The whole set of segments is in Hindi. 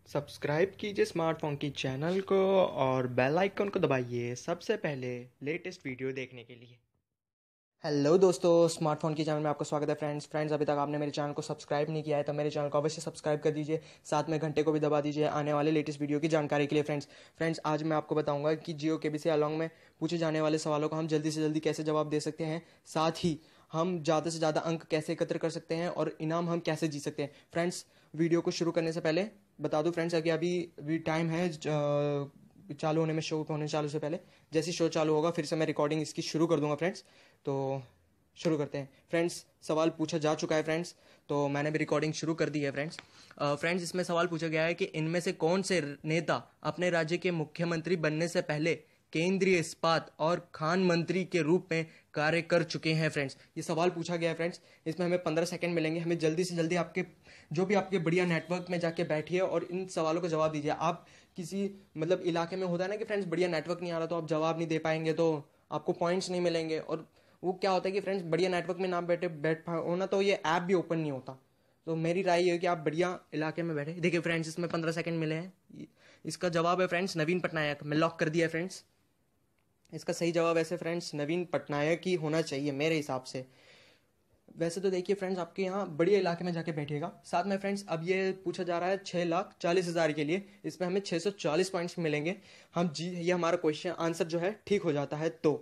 सब्सक्राइब कीजिए स्मार्टफोन की चैनल को और बेल आइकन को दबाइए सबसे पहले लेटेस्ट वीडियो देखने के लिए। हेलो दोस्तों, स्मार्टफोन की चैनल में आपका स्वागत है। फ्रेंड्स अभी तक आपने मेरे चैनल को सब्सक्राइब नहीं किया है तो मेरे चैनल को अवश्य सब्सक्राइब कर दीजिए, साथ में घंटे को भी दबा दीजिए आने वाले लेटेस्ट वीडियो की जानकारी के लिए। फ्रेंड्स आज मैं आपको बताऊंगा कि जियो केबीसी अलोंग में पूछे जाने वाले सवालों का हम जल्दी से जल्दी कैसे जवाब दे सकते हैं, साथ ही हम ज़्यादा से ज़्यादा अंक कैसे एकत्र कर सकते हैं और इनाम हम कैसे जीत सकते हैं। फ्रेंड्स वीडियो को शुरू करने से पहले बता दूं फ्रेंड्स कि अभी टाइम है चालू होने में, शो होने चालू से पहले जैसे शो चालू होगा फिर से मैं रिकॉर्डिंग इसकी शुरू कर दूंगा फ्रेंड्स। तो शुरू करते हैं फ्रेंड्स। सवाल पूछा जा चुका है फ्रेंड्स, तो मैंने भी रिकॉर्डिंग शुरू कर दी है फ्रेंड्स। इसमें सवाल पूछा गया है कि इनमें से कौन से नेता अपने राज्य के मुख्यमंत्री बनने से पहले केंद्रीय इस्पात और खान मंत्री के रूप में कार्य कर चुके हैं। फ्रेंड्स ये सवाल पूछा गया है फ्रेंड्स, इसमें हमें 15 सेकंड मिलेंगे। हमें जल्दी से जल्दी आपके जो भी आपके बढ़िया नेटवर्क में जाके बैठिए और इन सवालों का जवाब दीजिए। आप किसी मतलब इलाके में होता है ना कि फ्रेंड्स बढ़िया नेटवर्क नहीं आ रहा तो आप जवाब नहीं दे पाएंगे, तो आपको पॉइंट्स नहीं मिलेंगे। और वो क्या होता है कि फ्रेंड्स बढ़िया नेटवर्क में ना बैठ पाओ ना तो ये ऐप भी ओपन नहीं होता। तो मेरी राय ये है कि आप बढ़िया इलाके में बैठे। देखिए फ्रेंड्स इसमें 15 सेकंड मिले हैं। इसका जवाब है फ्रेंड्स नवीन पटनायक। मैं लॉक कर दिया है फ्रेंड्स। इसका सही जवाब ऐसे फ्रेंड्स नवीन पटनायक ही होना चाहिए मेरे हिसाब से। वैसे तो देखिए फ्रेंड्स आपके यहाँ बढ़िया इलाके में जाके बैठिएगा। साथ में फ्रेंड्स अब ये पूछा जा रहा है 6,40,000 के लिए, इसमें हमें 640 पॉइंट्स मिलेंगे। हम जी ये हमारा क्वेश्चन आंसर जो है ठीक हो जाता है तो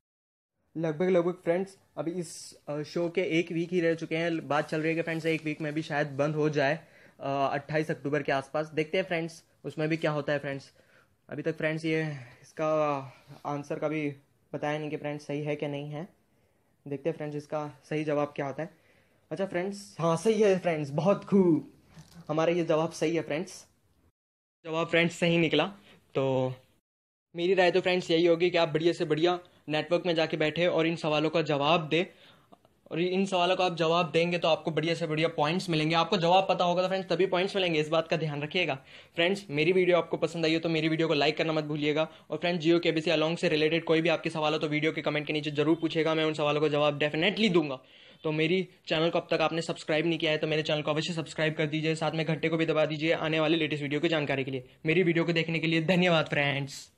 लगभग फ्रेंड्स अभी इस शो के एक वीक ही रह चुके हैं। बात चल रही है कि फ्रेंड्स एक वीक में भी शायद बंद हो जाए 28 अक्टूबर के आसपास। देखते हैं फ्रेंड्स उसमें भी क्या होता है। फ्रेंड्स अभी तक फ्रेंड्स ये इसका आंसर का भी बताया नहीं कि फ्रेंड्स सही है कि नहीं है। देखते हैं फ्रेंड्स इसका सही जवाब क्या होता है। अच्छा फ्रेंड्स, हाँ सही है फ्रेंड्स, बहुत खूब, हमारा ये जवाब सही है फ्रेंड्स। जवाब फ्रेंड्स सही निकला। तो मेरी राय तो फ्रेंड्स यही होगी कि आप बढ़िया से बढ़िया नेटवर्क में जाके बैठे और इन सवालों का जवाब दे, और इन सवालों का आप जवाब देंगे तो आपको बढ़िया से बढ़िया पॉइंट्स मिलेंगे। आपको जवाब पता होगा तो फ्रेंड्स तभी पॉइंट्स मिलेंगे, इस बात का ध्यान रखिएगा। फ्रेंड्स मेरी वीडियो आपको पसंद आई हो तो मेरी वीडियो को लाइक करना मत भूलिएगा। और फ्रेंड्स जियो केबीसी अलोंग से रिलेटेड कोई भी आपके सवाल हो तो वीडियो के कमेंट के नीचे जरूर पूछेगा, मैं उन सवालों का जवाब डेफिनेटली दूंगा। तो मेरी चैनल को अब तक आपने सब्सक्राइब नहीं किया है तो मेरे चैनल को अवश्य सब्सक्राइब कर दीजिए, साथ में घंटे को भी दबा दीजिए आने वाली लेटेस्ट वीडियो की जानकारी के लिए। मेरी वीडियो को देखने के लिए धन्यवाद फ्रेंड्स।